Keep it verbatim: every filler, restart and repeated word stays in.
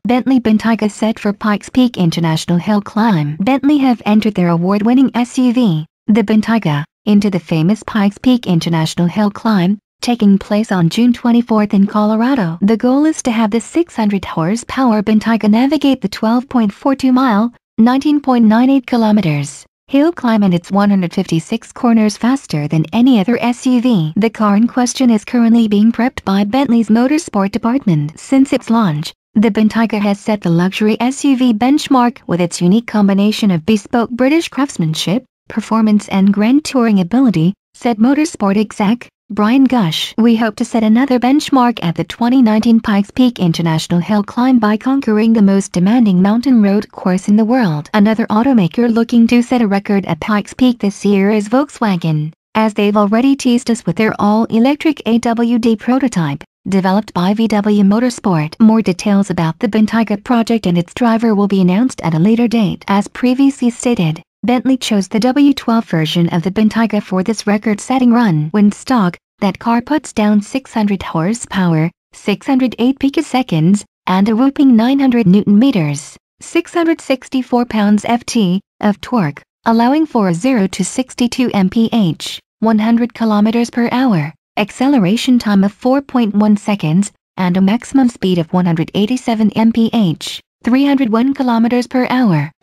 Bentley Bentayga set for Pikes Peak International Hill Climb. Bentley have entered their award-winning S U V, the Bentayga, into the famous Pikes Peak International Hill Climb, taking place on June twenty-fourth in Colorado. The goal is to have the six hundred horsepower Bentayga navigate the twelve point four two mile, nineteen point nine eight kilometers, hill climb in its one hundred fifty-six corners faster than any other S U V. The car in question is currently being prepped by Bentley's motorsport department. Since its launch, the Bentayga has set the luxury S U V benchmark with its unique combination of bespoke British craftsmanship, performance and grand touring ability, said motorsport exec Gush. We hope to set another benchmark at the twenty nineteen Pikes Peak International Hill Climb by conquering the most demanding mountain road course in the world. Another automaker looking to set a record at Pikes Peak this year is Volkswagen, as they've already teased us with their all-electric A W D prototype, developed by V W Motorsport. More details about the Bentayga project and its driver will be announced at a later date. As previously stated, Bentley chose the W twelve version of the Bentayga for this record-setting run. When stock, that car puts down six hundred horsepower, six hundred eight picoseconds, and a whopping nine hundred newton meters, six hundred sixty-four pounds-feet, of torque, allowing for a zero to sixty-two miles per hour, one hundred kilometers per hour, acceleration time of four point one seconds, and a maximum speed of one hundred eighty-seven miles per hour, three hundred one kilometers per hour.